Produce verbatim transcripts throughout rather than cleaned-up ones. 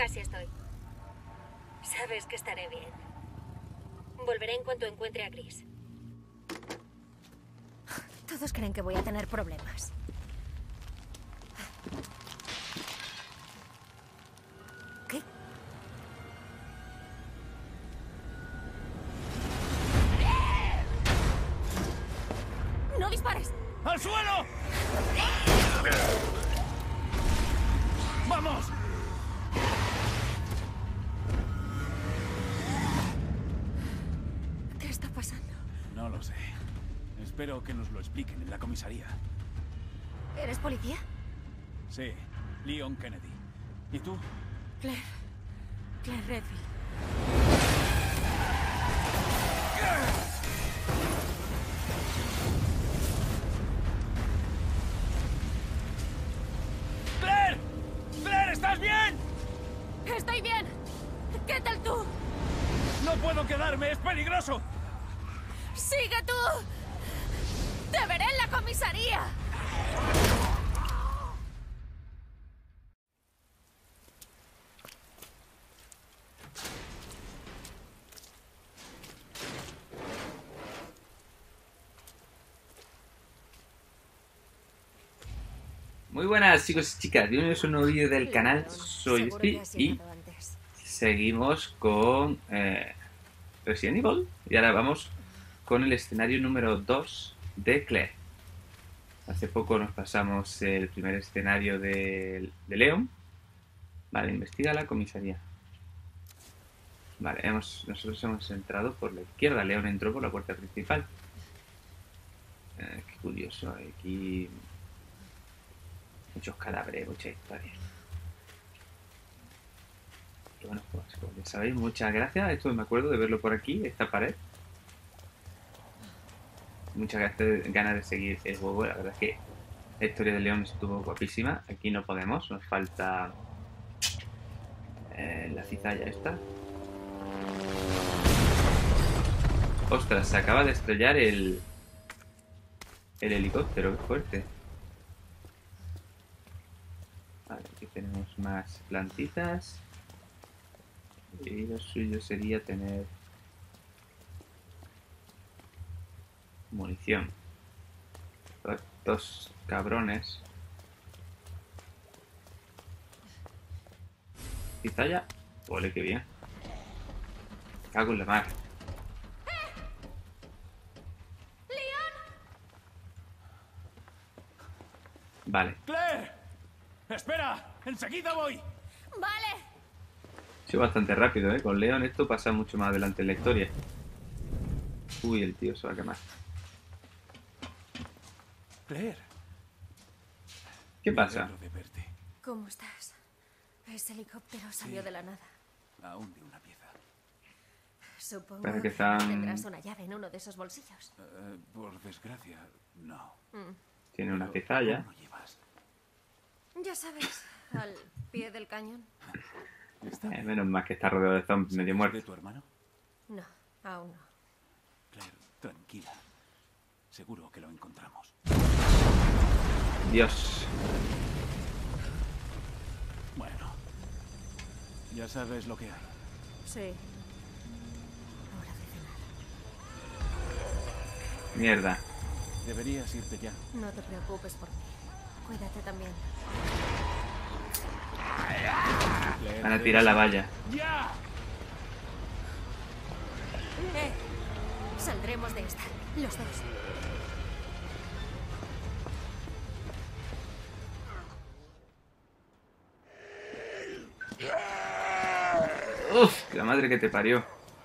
Casi estoy. Sabes que estaré bien. Volveré en cuanto encuentre a Chris. Todos creen que voy a tener problemas. ¿Qué? ¡No dispares! ¡Al suelo! ¡Vamos! ¿Qué está pasando? No lo sé. Espero que nos lo expliquen en la comisaría. ¿Eres policía? Sí, Leon Kennedy. ¿Y tú? Claire. Claire Redfield. ¡Claire! ¡Claire, ¿estás bien? ¡Estoy bien! ¿Qué tal tú? ¡No puedo quedarme! ¡Es peligroso! ¡Sigue tú! ¡Te veré en la comisaría! Muy buenas chicos y chicas, bienvenidos a un nuevo vídeo del canal, soy Seguro que Spi has y llegado antes. seguimos con eh, Resident Evil y ahora vamos con el escenario número dos de Claire. Hace poco nos pasamos el primer escenario de, de Leon. Vale, investiga la comisaría. Vale, hemos, nosotros hemos entrado por la izquierda, Leon entró por la puerta principal. Eh, qué curioso, aquí muchos cadáveres, mucha historia. Y bueno, pues como ya sabéis, muchas gracias. Esto me acuerdo de verlo por aquí, esta pared. Muchas gracias, ganas de seguir el juego. La verdad es que la historia de Leon estuvo guapísima. Aquí no podemos, nos falta eh, la cizalla esta. Ostras, se acaba de estrellar el, el helicóptero, qué fuerte. Vale, aquí tenemos más plantitas. Y lo suyo sería tener munición. Dos cabrones. Cizalla. Ole, qué bien. Cago en la mar. Vale. ¡Claire! ¡Espera! ¡Enseguida voy! ¡Vale! Ha sido bastante rápido, ¿eh? Con Leon esto pasa mucho más adelante en la historia. Uy, el tío se va a quemar. Claire. ¿Qué Me pasa? alegro de verte. ¿Cómo estás? Ese helicóptero salió Sí. de la nada. Aún de una pieza. Supongo Parece que que están- tendrás una llave en uno de esos bolsillos. Eh, por desgracia, no. Mm. Tiene una Pero, cizalla. ¿cómo lo llevas? Ya sabes, al pie del cañón. ¿Está Eh, bien? menos mal que está rodeado de zombies medio ¿De muertos. tu hermano? No, aún no. Claire, tranquila. Seguro que lo encontramos. Dios. Bueno. Ya sabes lo que hay. Sí. Hora de cenar. Mierda. Deberías irte ya. No te preocupes por mí. Cuídate también. Claire, Van a tirar la valla. ¡Ya! ¡Eh! Saldremos de esta. Los dos. Uf, la madre que te parió.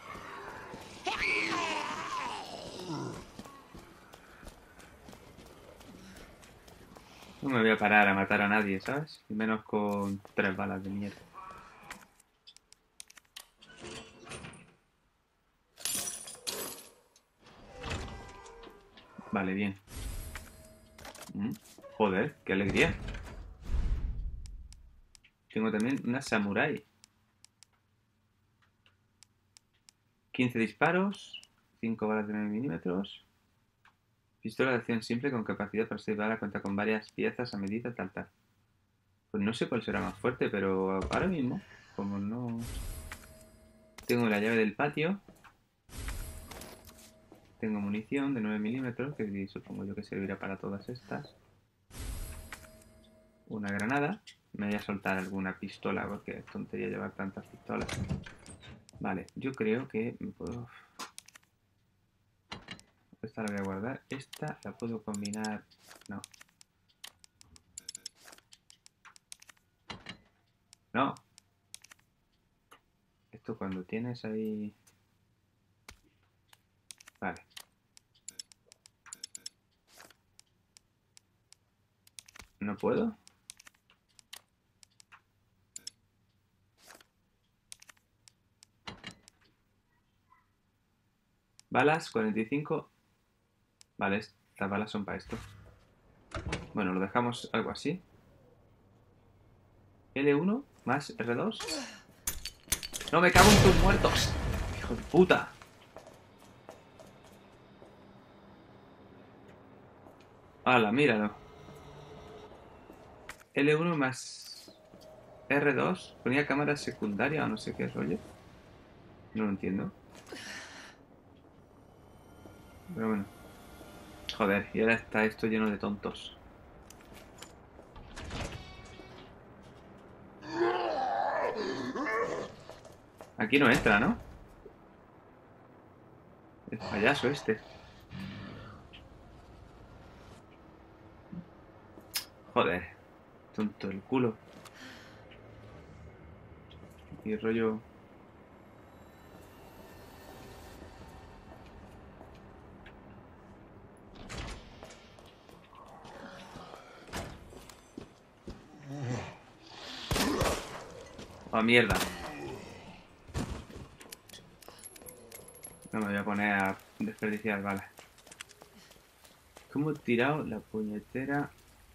No me voy a parar a matar a nadie, ¿sabes? Y menos con tres balas de mierda. Vale, bien. Mm, joder, qué alegría. Tengo también una samurai. quince disparos, cinco balas de nueve milímetros. Pistola de acción simple con capacidad para seis balas, cuenta con varias piezas a medida, tal, tal. Pues no sé cuál será más fuerte, pero ahora mismo, como vámonos. Tengo la llave del patio. Tengo munición de nueve milímetros, que supongo yo que servirá para todas estas. Una granada. Me voy a soltar alguna pistola, porque es tontería llevar tantas pistolas. Vale, yo creo que me puedo... Esta la voy a guardar. Esta la puedo combinar... No. No. Esto cuando tienes ahí... Vale. ¿No puedo? Balas, cuarenta y cinco. Vale, estas balas son para esto. Bueno, lo dejamos algo así. L uno más R dos. ¡No, me cago en tus muertos! ¡Hijo de puta! ¡Hala, míralo! L uno más R dos. Ponía cámara secundaria o no sé qué rollo. No lo entiendo. Pero bueno. Joder, y ahora está esto lleno de tontos. Aquí no entra, ¿no? El payaso este. Joder. Tonto el culo. Y rollo... ¡Oh, mierda! No me voy a poner a desperdiciar balas. ¿Cómo he tirado la puñetera?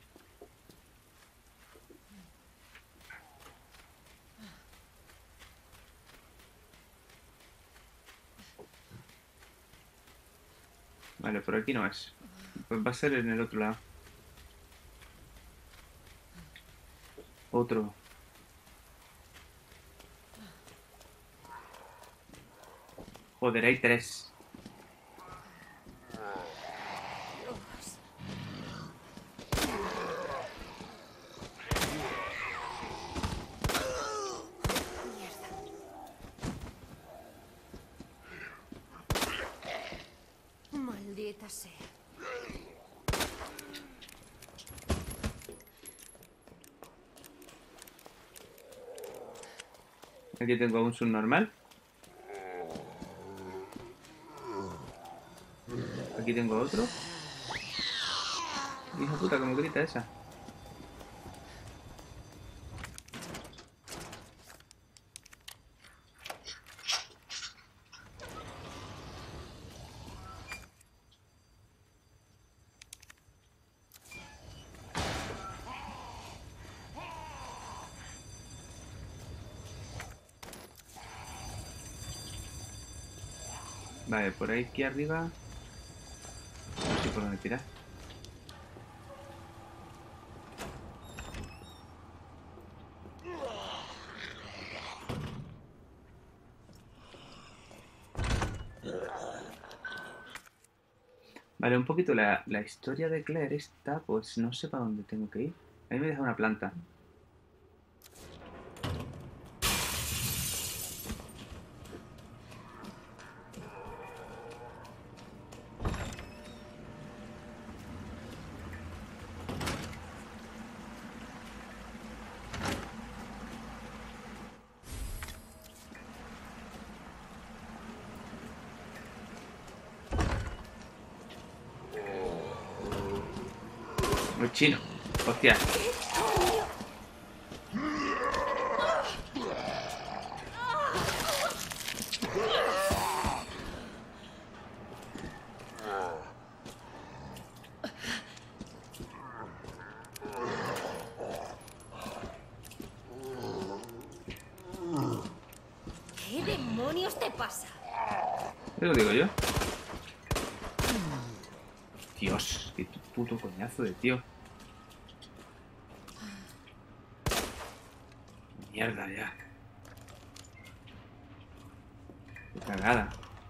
Vale, por aquí no es. Pues va a ser en el otro lado. Otro. Joder, hay tres. Maldita sea. Aquí tengo un subnormal. Aquí tengo otro. Hija puta, como grita esa. Vale, por ahí aquí arriba. No sé por dónde tirar. Vale, un poquito la, la historia de Claire esta, pues no sé para dónde tengo que ir. Ahí me deja una planta. Muy chino. Hostia. ¿Qué demonios te pasa? ¿Qué lo digo yo? Dios, qué puto coñazo de tío. Mierda ya. Cagada.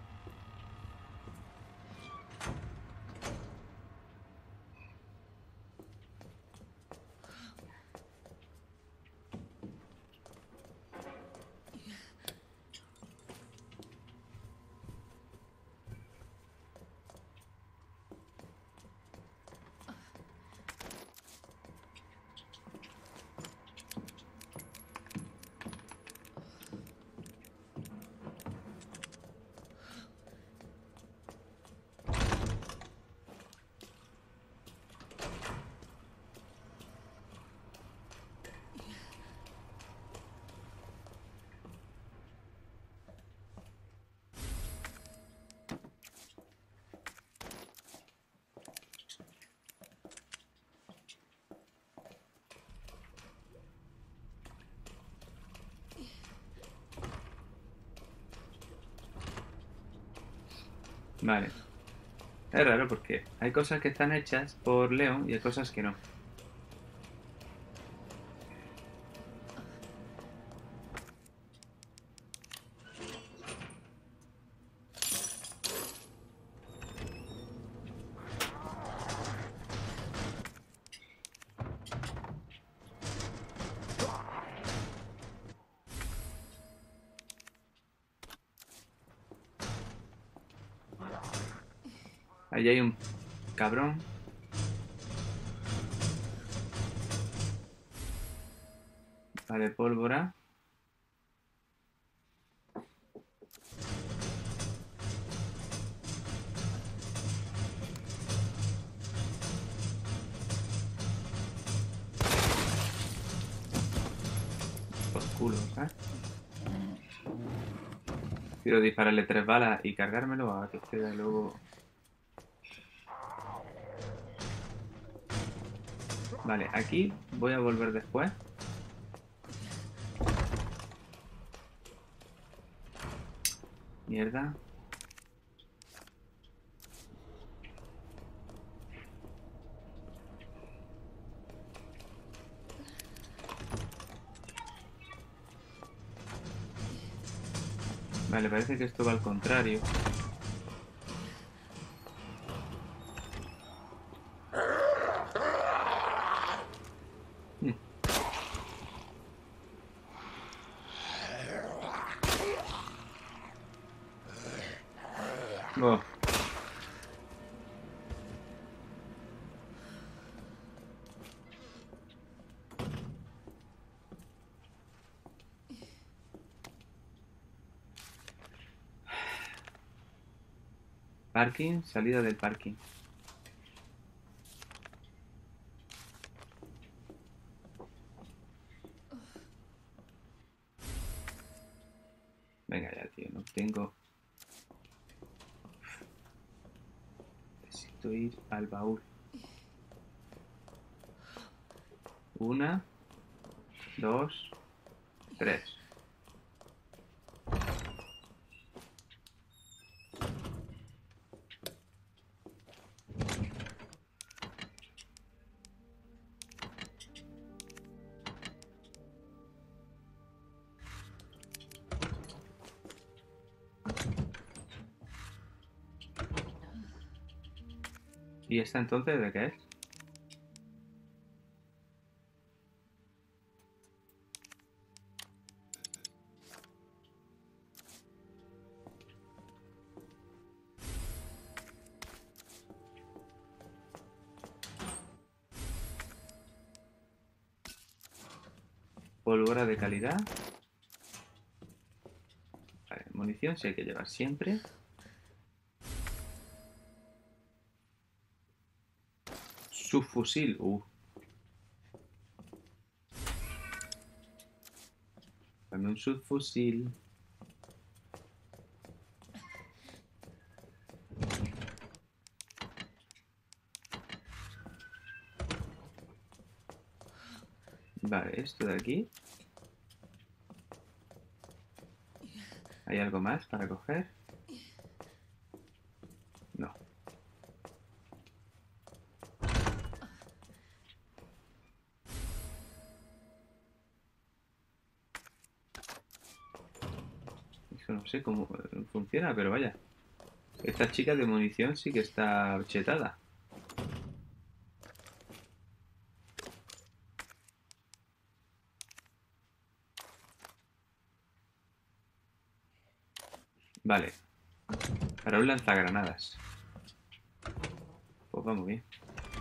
Vale. Es raro porque hay cosas que están hechas por Leon y hay cosas que no. Ahí hay un cabrón. Vale, pólvora. Por culo, ¿sabes? Quiero dispararle tres balas y cargármelo a que quede luego. Vale, aquí voy a volver después. Mierda. Vale, parece que esto va al contrario. Hmm. Oh. Parking, salida del parking. Venga ya, tío, no tengo... Necesito ir al baúl. Una, dos, tres. ¿Y esta entonces de qué es? Pólvora de calidad. Vale, munición sí hay que llevar siempre. Subfusil. Uh. Dame un subfusil. Vale, esto de aquí. ¿Hay algo más para coger? No. que no sé cómo funciona, pero vaya. Esta chica de munición sí que está chetada. Vale. Para un lanzagranadas. Pues vamos bien.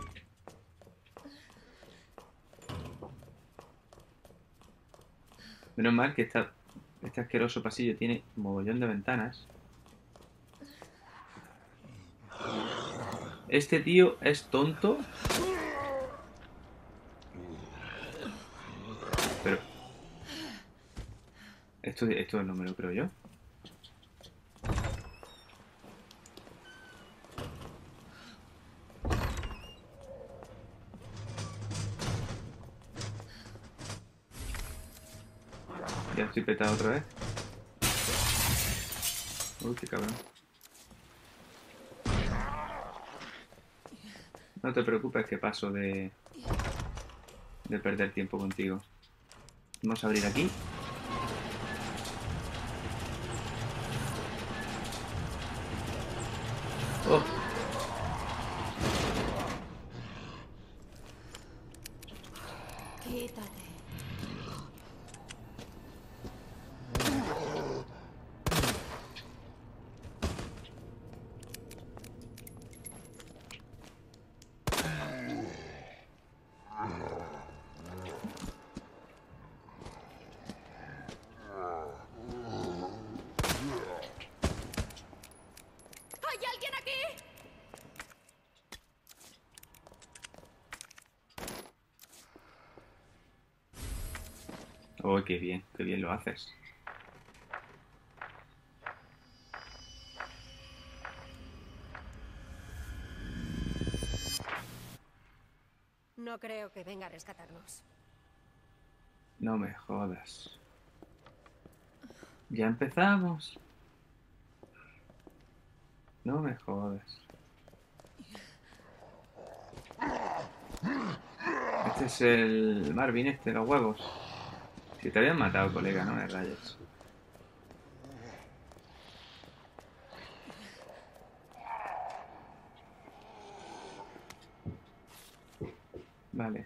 Menos mal que esta, este asqueroso pasillo tiene un mogollón de ventanas. Este tío es tonto. Pero... Esto, esto no me lo creo yo. Ya estoy petado otra vez. Uy, qué cabrón. No te preocupes que paso de... de perder tiempo contigo. Vamos a abrir aquí. Oh. Quítate. ¿Hay alguien aquí? Oh, qué bien, qué bien lo haces. No creo que venga a rescatarnos. No me jodas. Ya empezamos. No me jodas. Este es el Marvin, este, los huevos. Si te habían matado, colega, no me rayes. Vale.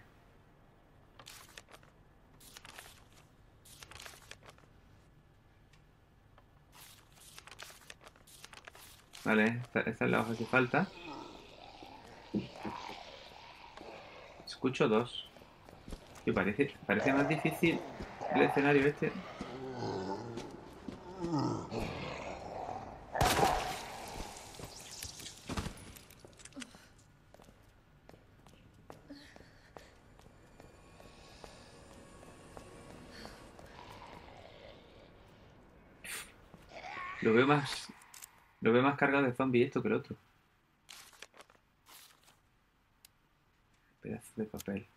Vale, esta, esta es la hoja que falta. Escucho dos. Y parece, parece más difícil el escenario este. Lo veo más... Lo veo más cargado de zombies esto que el otro. Pedazo de papel.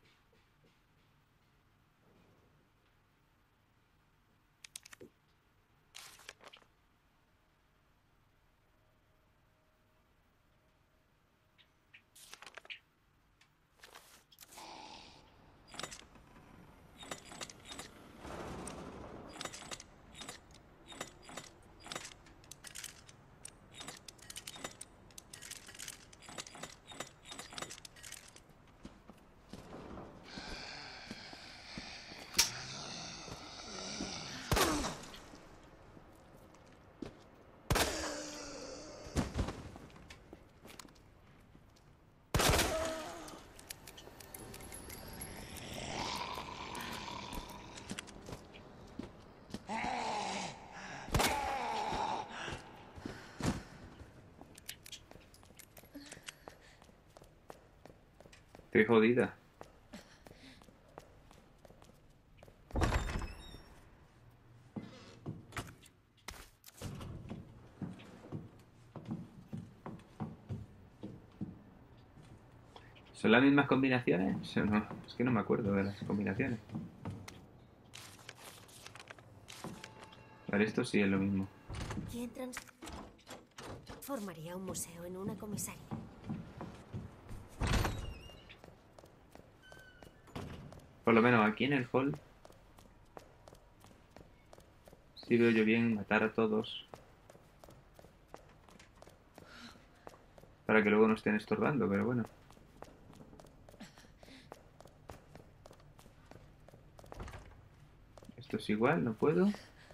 Qué jodida. ¿Son las mismas combinaciones? O no, es que no me acuerdo de las combinaciones. Vale, esto sí es lo mismo. ¿Quién transformaría un museo en una comisaría? Por lo menos aquí en el hall Si veo yo bien, matar a todos. Para que luego no estén estorbando, pero bueno. Esto es igual, no puedo.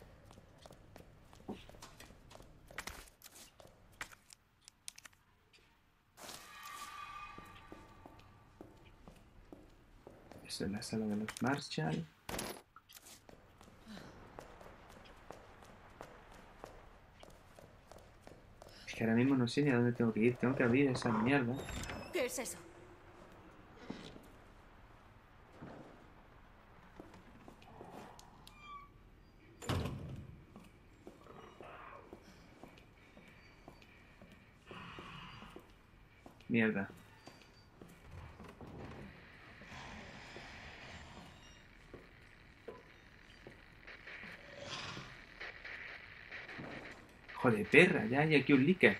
Esta es la sala de los Marshall. Es que ahora mismo no sé ni a dónde tengo que ir. Tengo que abrir esa mierda. ¿Qué es eso? Mierda. Joder, perra, ya hay aquí un líquido.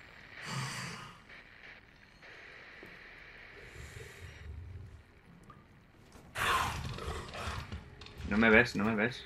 No me ves, no me ves.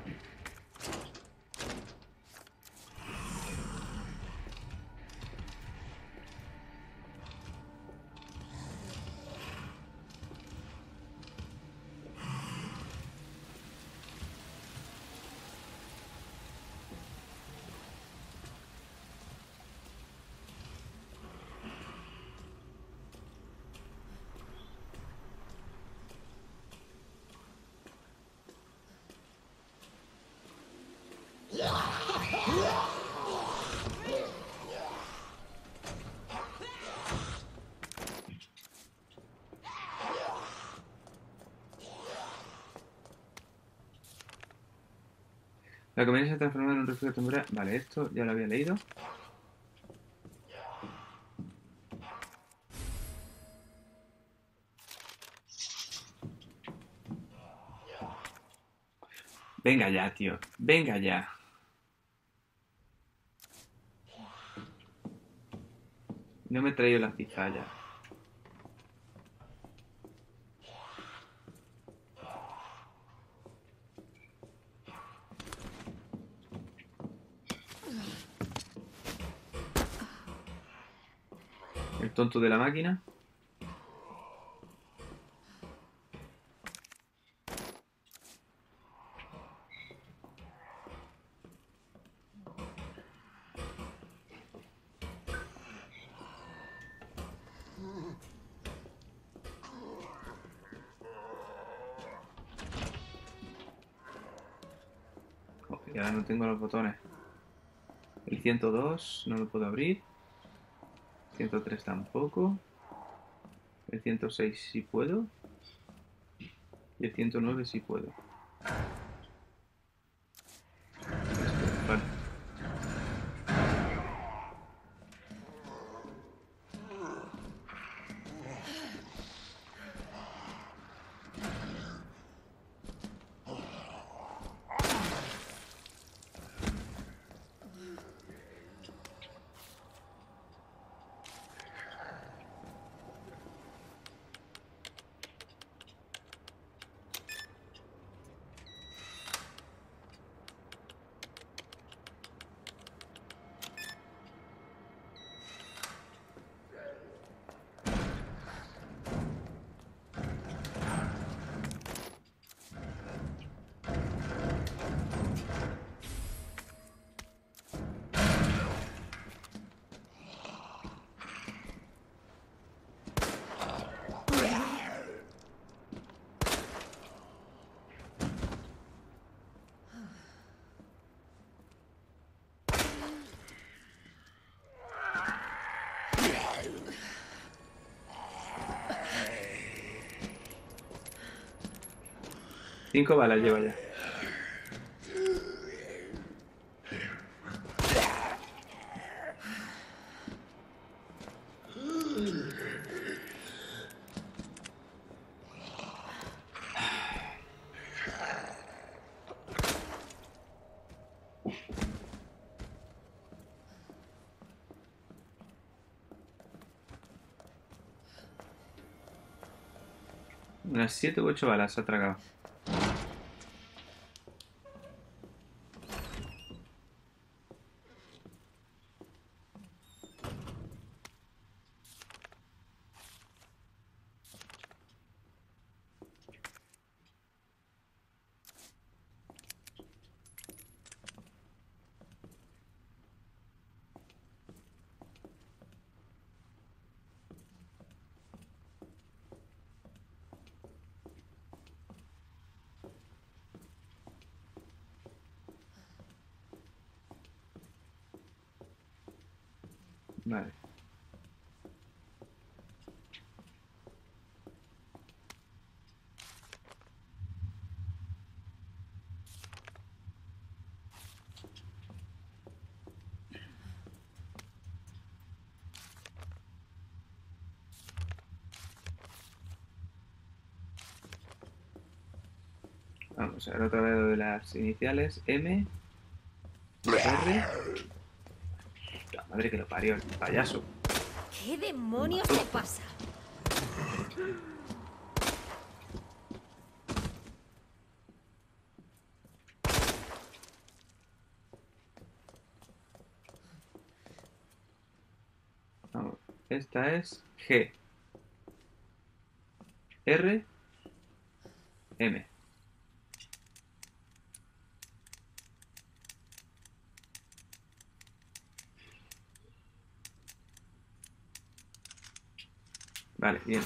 La comedia se ha transformado en un refugio temporal. Vale, esto ya lo había leído. Venga ya, tío. Venga ya. No me he traído la cizalla. El tonto de la máquina. Y ahora no tengo los botones. El ciento dos no lo puedo abrir. ciento tres tampoco. El ciento seis sí puedo. Y el ciento nueve sí puedo. Vale. Cinco balas lleva ya. Unas siete u ocho balas ha tragado. Vale. Vamos a ver otra vez lo de las iniciales. M, R. La madre que lo parió, el payaso. ¿Qué demonios te pasa? Vamos. Esta es G. R. M. Vale, bien.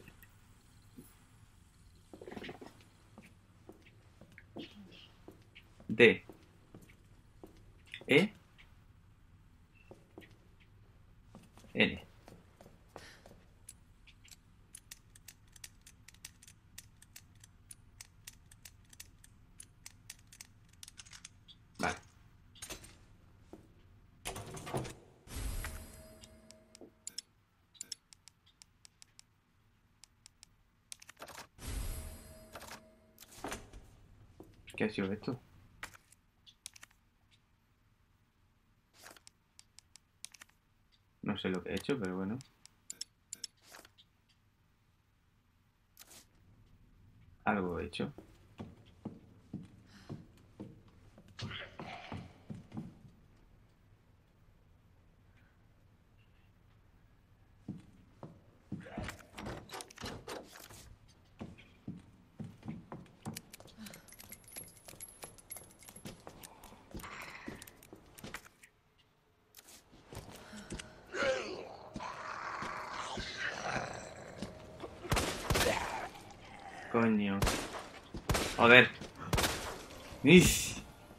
D. E. N. Vale. ¿Qué ha sido esto? No sé lo que he hecho, pero bueno. Algo he hecho. Coño. Joder. ¡Ish!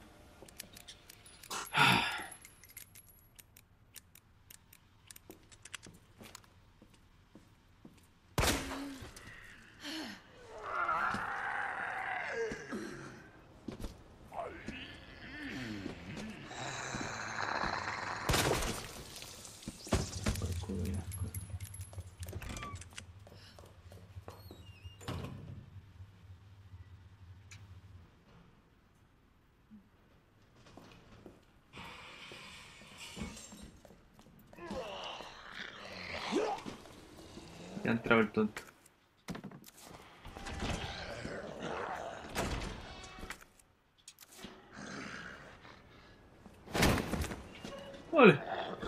Por culo y asco. Ya ha entrado el tonto. ¡Ole!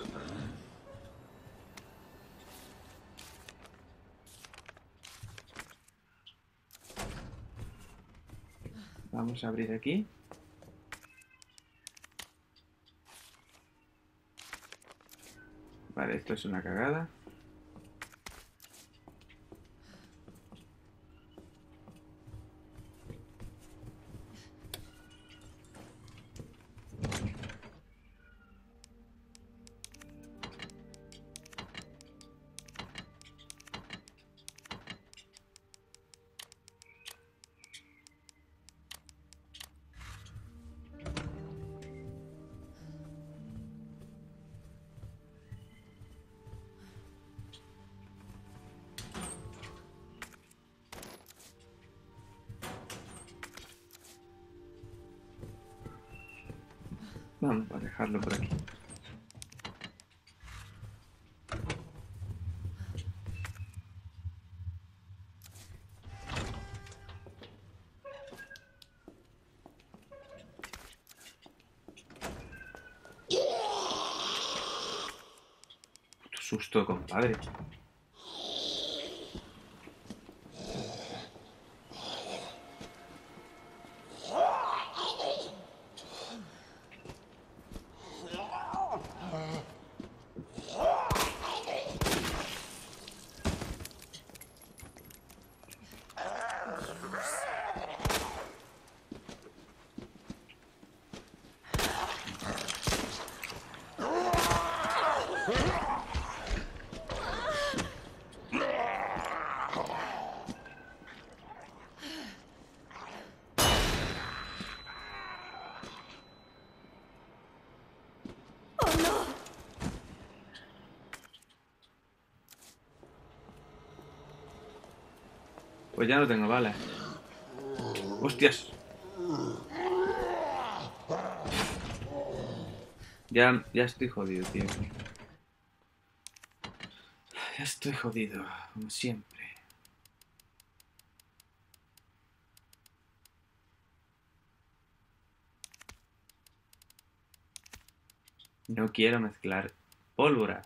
Vamos a abrir aquí. Vale, esto es una cagada. Vamos a dejarlo por aquí. Puto susto, compadre. Pues ya no tengo balas. ¡Hostias! Ya, ya estoy jodido, tío. Ya estoy jodido, como siempre. No quiero mezclar pólvora.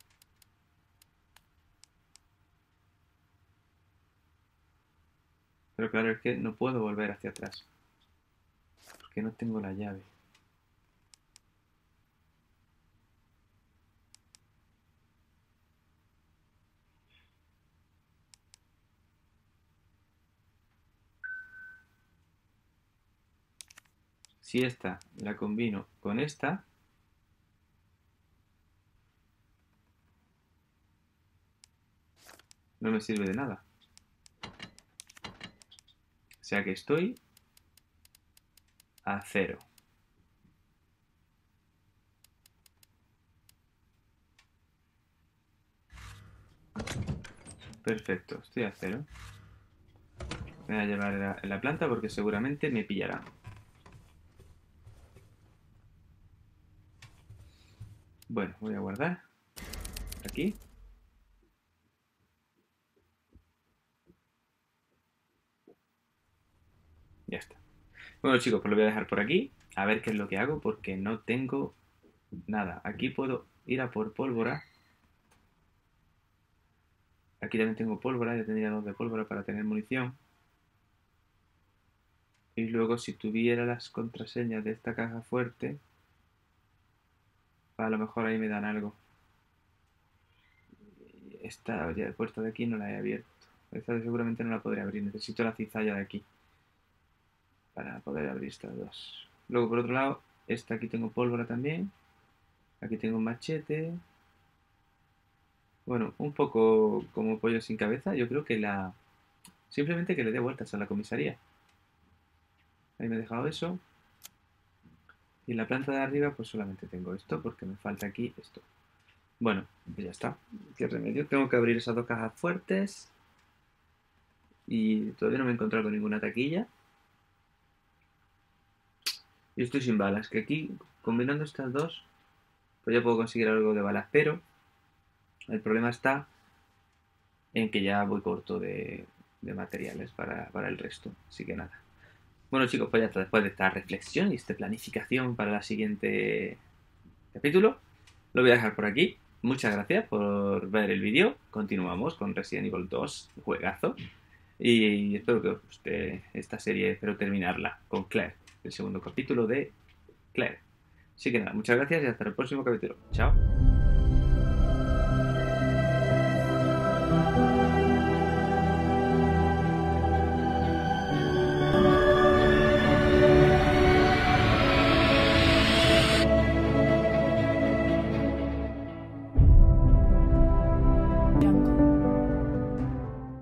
Pero claro, es que no puedo volver hacia atrás. Porque no tengo la llave. Si esta la combino con esta, no me sirve de nada. O sea que estoy a cero. Perfecto, estoy a cero. Me voy a llevar en la, en la planta porque seguramente me pillará. Bueno, voy a guardar. Aquí. Ya está. Bueno, chicos, pues lo voy a dejar por aquí. A ver qué es lo que hago porque no tengo nada. Aquí puedo ir a por pólvora. Aquí también tengo pólvora. Ya tendría dos de pólvora para tener munición. Y luego si tuviera las contraseñas de esta caja fuerte, a lo mejor ahí me dan algo. Esta puerta de aquí no la he abierto. Esta seguramente no la podré abrir. Necesito la cizalla de aquí para poder abrir estas dos. Luego por otro lado, esta aquí tengo pólvora también. Aquí tengo un machete. Bueno, un poco como pollo sin cabeza. Yo creo que la... Simplemente que le dé vueltas a la comisaría. Ahí me he dejado eso. Y en la planta de arriba pues solamente tengo esto porque me falta aquí esto. Bueno, pues ya está. ¿Qué remedio? Tengo que abrir esas dos cajas fuertes. Y todavía no me he encontrado con ninguna taquilla. Y estoy sin balas. Que aquí, combinando estas dos, pues ya puedo conseguir algo de balas. Pero el problema está en que ya voy corto de, de materiales para, para el resto. Así que nada. Bueno, chicos, pues ya está. Después de esta reflexión y esta planificación para el siguiente capítulo, lo voy a dejar por aquí. Muchas gracias por ver el vídeo. Continuamos con Resident Evil dos, juegazo. Y espero que os guste esta serie. Espero terminarla con Claire, el segundo capítulo de Claire. Así que nada, muchas gracias y hasta el próximo capítulo. Chao.